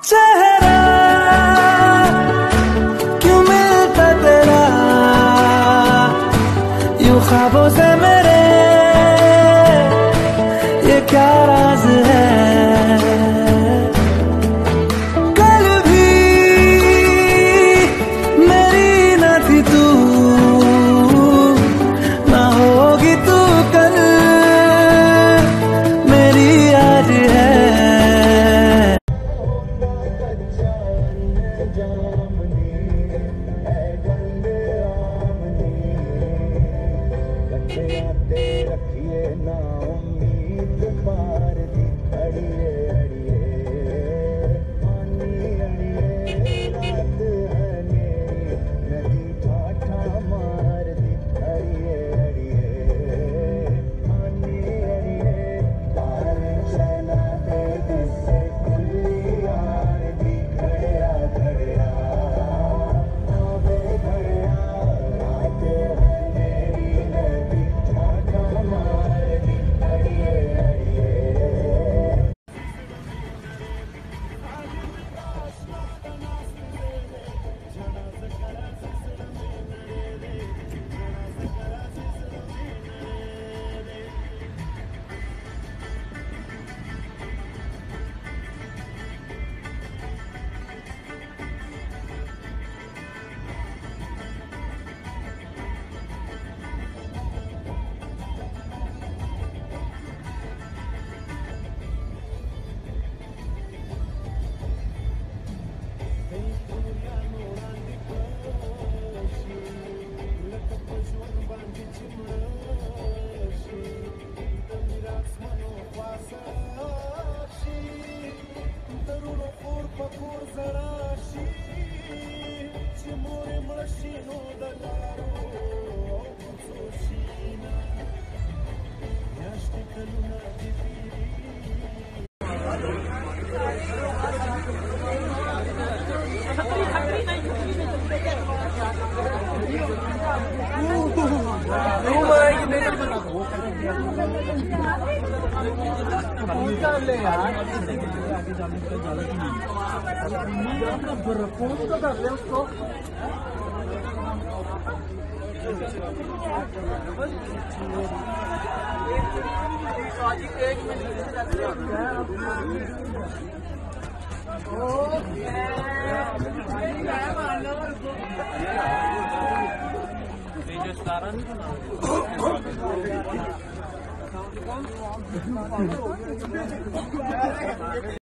चेहरा क्यों मिलता तेरा यूं ख्वाबों से मेरे, ये क्या राज है। कल भी मेरी न थी तू, ना होगी तू कल मेरी आज है। रखिए ना उम्मीद मार दी अड़िए अड़िए पानी अड़िए रात है मेरी नदी ठाठा मार दी अड़िए अड़िए पानी अड़िए पार चला दे जिससे खुली यार दी खड़िया खड़िया आवे खड़िया रात है मेरी नदी